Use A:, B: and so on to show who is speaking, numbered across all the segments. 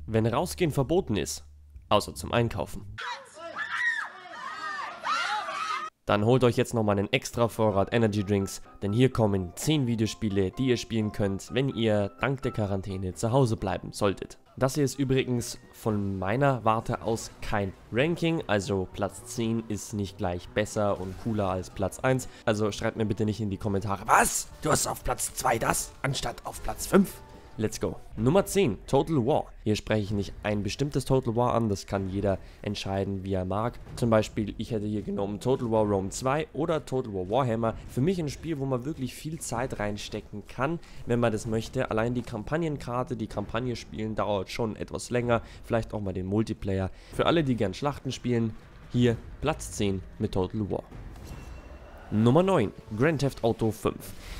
A: wenn rausgehen verboten ist, außer zum Einkaufen. Dann holt euch jetzt nochmal einen extra Vorrat Energy Drinks, denn hier kommen 10 Videospiele, die ihr spielen könnt, wenn ihr dank der Quarantäne zu Hause bleiben solltet. Das hier ist übrigens von meiner Warte aus kein Ranking, also Platz 10 ist nicht gleich besser und cooler als Platz 1, also schreibt mir bitte nicht in die Kommentare, was? Du hast auf Platz 2 das, anstatt auf Platz 5? Let's go. Nummer 10, Total War. Hier spreche ich nicht ein bestimmtes Total War an, das kann jeder entscheiden, wie er mag. Zum Beispiel, ich hätte hier genommen Total War Rome 2 oder Total War Warhammer. Für mich ein Spiel, wo man wirklich viel Zeit reinstecken kann, wenn man das möchte. Allein die Kampagnenkarte, die Kampagne spielen, dauert schon etwas länger. Vielleicht auch mal den Multiplayer. Für alle, die gern Schlachten spielen, hier Platz 10 mit Total War. Nummer 9, Grand Theft Auto 5.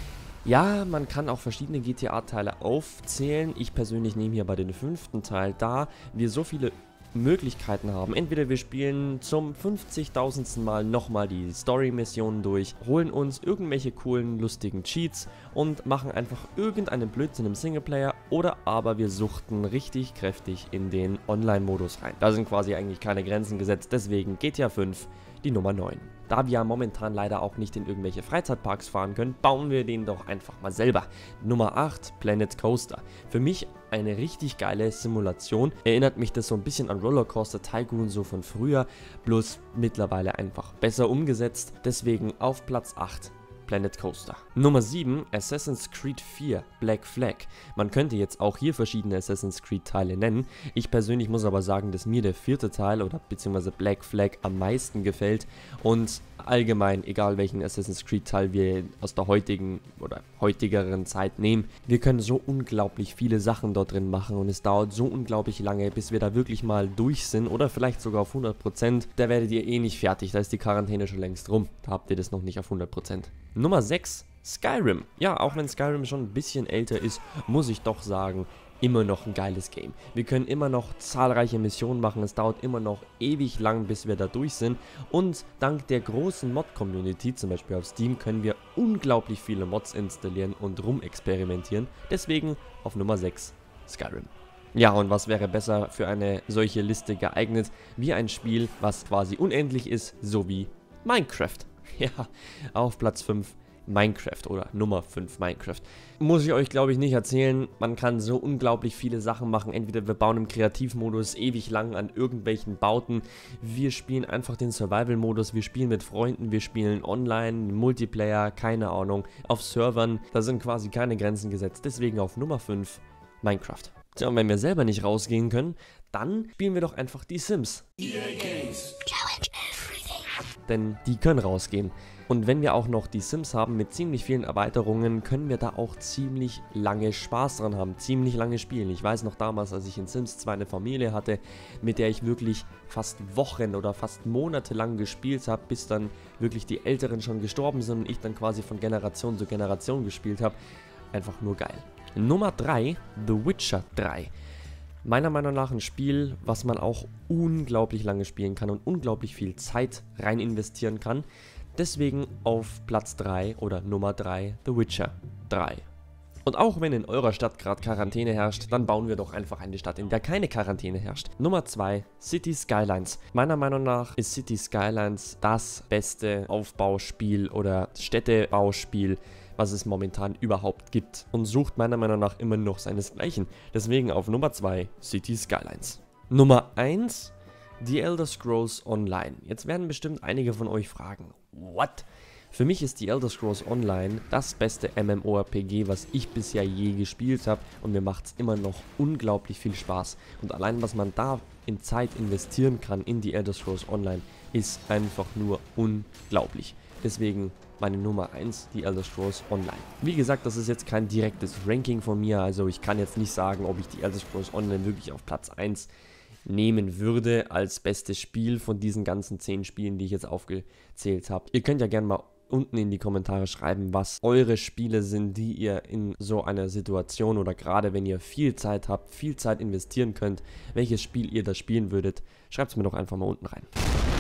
A: Ja, man kann auch verschiedene GTA-Teile aufzählen. Ich persönlich nehme hier bei den 5. Teil, da wir so viele Möglichkeiten haben. Entweder wir spielen zum 50.000. Mal nochmal die Story-Missionen durch, holen uns irgendwelche coolen, lustigen Cheats und machen einfach irgendeinen Blödsinn im Singleplayer, oder aber wir suchten richtig kräftig in den Online-Modus rein. Da sind quasi eigentlich keine Grenzen gesetzt, deswegen GTA 5 die Nummer 9. Da wir ja momentan leider auch nicht in irgendwelche Freizeitparks fahren können, bauen wir den doch einfach mal selber. Nummer 8, Planet Coaster. Für mich eine richtig geile Simulation. Erinnert mich das so ein bisschen an Rollercoaster Tycoon so von früher, bloß mittlerweile einfach besser umgesetzt. Deswegen auf Platz 8. Planet Coaster. Nummer 7, Assassin's Creed 4, Black Flag. Man könnte jetzt auch hier verschiedene Assassin's Creed Teile nennen. Ich persönlich muss aber sagen, dass mir der 4. Teil oder beziehungsweise Black Flag am meisten gefällt und allgemein, egal welchen Assassin's Creed Teil wir aus der heutigen oder heutigeren Zeit nehmen, wir können so unglaublich viele Sachen dort drin machen und es dauert so unglaublich lange, bis wir da wirklich mal durch sind oder vielleicht sogar auf 100%. Da werdet ihr eh nicht fertig, da ist die Quarantäne schon längst rum, da habt ihr das noch nicht auf 100%. Nummer 6, Skyrim. Ja, auch wenn Skyrim schon ein bisschen älter ist, muss ich doch sagen, immer noch ein geiles Game. Wir können immer noch zahlreiche Missionen machen, es dauert immer noch ewig lang, bis wir da durch sind und dank der großen Mod-Community, zum Beispiel auf Steam, können wir unglaublich viele Mods installieren und rumexperimentieren. Deswegen auf Nummer 6, Skyrim. Ja, und was wäre besser für eine solche Liste geeignet, wie ein Spiel, was quasi unendlich ist, so wie Minecraft. Ja, auf Platz 5 Minecraft oder Nummer 5 Minecraft. Muss ich euch, glaube ich, nicht erzählen. Man kann so unglaublich viele Sachen machen. Entweder wir bauen im Kreativmodus ewig lang an irgendwelchen Bauten. Wir spielen einfach den Survival-Modus. Wir spielen mit Freunden. Wir spielen online, Multiplayer, keine Ahnung, auf Servern. Da sind quasi keine Grenzen gesetzt. Deswegen auf Nummer 5 Minecraft. Tja, und wenn wir selber nicht rausgehen können, dann spielen wir doch einfach die Sims. EA Games. Challenge everything. Denn die können rausgehen. Und wenn wir auch noch die Sims haben mit ziemlich vielen Erweiterungen, können wir da auch ziemlich lange Spaß dran haben, ziemlich lange spielen. Ich weiß noch damals, als ich in Sims 2 eine Familie hatte, mit der ich wirklich fast Wochen oder fast Monate lang gespielt habe, bis dann wirklich die Älteren schon gestorben sind und ich dann quasi von Generation zu Generation gespielt habe. Einfach nur geil. Nummer 3, The Witcher 3. Meiner Meinung nach ein Spiel, was man auch unglaublich lange spielen kann und unglaublich viel Zeit rein investieren kann. Deswegen auf Platz 3 oder Nummer 3 The Witcher 3. Und auch wenn in eurer Stadt gerade Quarantäne herrscht, dann bauen wir doch einfach eine Stadt, in der keine Quarantäne herrscht. Nummer 2 City Skylines. Meiner Meinung nach ist City Skylines das beste Aufbauspiel oder Städtebauspiel, was es momentan überhaupt gibt. Und sucht meiner Meinung nach immer noch seinesgleichen. Deswegen auf Nummer 2 City Skylines. Nummer 1 The Elder Scrolls Online. Jetzt werden bestimmt einige von euch fragen, what? Für mich ist The Elder Scrolls Online das beste MMORPG, was ich bisher je gespielt habe und mir macht es immer noch unglaublich viel Spaß. Und allein was man da in Zeit investieren kann in The Elder Scrolls Online, ist einfach nur unglaublich. Deswegen meine Nummer 1, The Elder Scrolls Online. Wie gesagt, das ist jetzt kein direktes Ranking von mir, also ich kann jetzt nicht sagen, ob ich The Elder Scrolls Online wirklich auf Platz 1 nehmen würde als bestes Spiel von diesen ganzen 10 Spielen, die ich jetzt aufgezählt habe. Ihr könnt ja gerne mal unten in die Kommentare schreiben, was eure Spiele sind, die ihr in so einer Situation oder gerade wenn ihr viel Zeit habt, viel Zeit investieren könnt, welches Spiel ihr da spielen würdet. Schreibt es mir doch einfach mal unten rein.